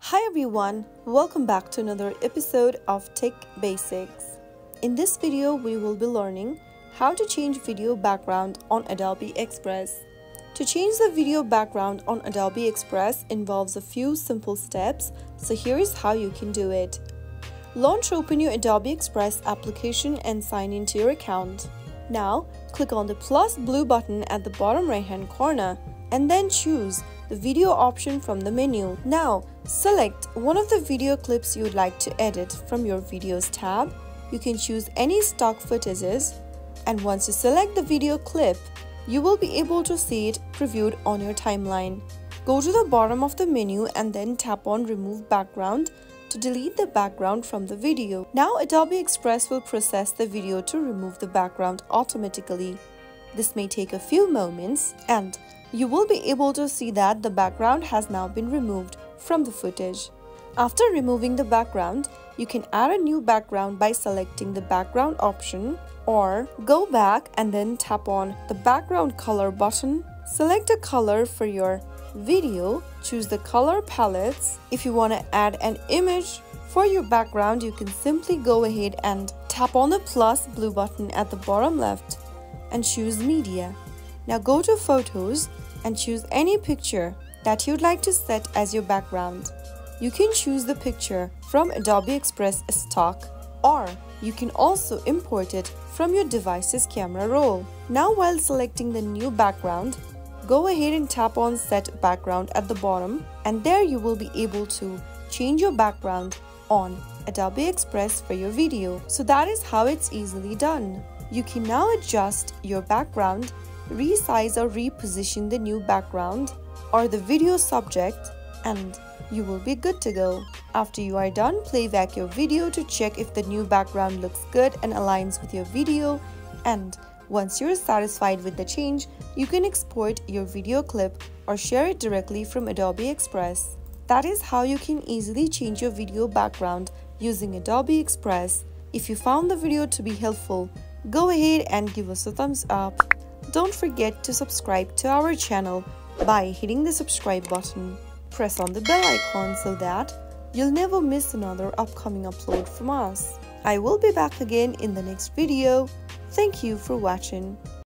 Hi everyone, welcome back to another episode of Tech Basics. In this video, we will be learning how to change video background on Adobe Express. To change the video background on Adobe Express involves a few simple steps, so here is how you can do it. Launch open your Adobe Express application and sign into your account. Now, click on the plus blue button at the bottom right hand corner and then choose the video option from the menu. Now, select one of the video clips you would like to edit from your Videos tab. You can choose any stock footages, and once you select the video clip, you will be able to see it previewed on your timeline. Go to the bottom of the menu and then tap on Remove Background to delete the background from the video. Now, Adobe Express will process the video to remove the background automatically. This may take a few moments, and you will be able to see that the background has now been removed from the footage. After removing the background, you can add a new background by selecting the background option, or go back and then tap on the background color button. Select a color for your video, choose the color palettes. If you want to add an image for your background, you can simply go ahead and tap on the plus blue button at the bottom left and choose media. Now go to Photos and choose any picture that you'd like to set as your background. You can choose the picture from Adobe Express stock, or you can also import it from your device's camera roll. Now, while selecting the new background, go ahead and tap on Set Background at the bottom, and there you will be able to change your background on Adobe Express for your video. So that is how it's easily done. You can now adjust your background, resize or reposition the new background or the video subject, and you will be good to go. After you are done, play back your video to check if the new background looks good and aligns with your video, and once you're satisfied with the change, you can export your video clip or share it directly from Adobe Express. That is how you can easily change your video background using Adobe Express. If you found the video to be helpful, go ahead and give us a thumbs up. Don't forget to subscribe to our channel by hitting the subscribe button. Press on the bell icon so that you'll never miss another upcoming upload from us. I will be back again in the next video. Thank you for watching.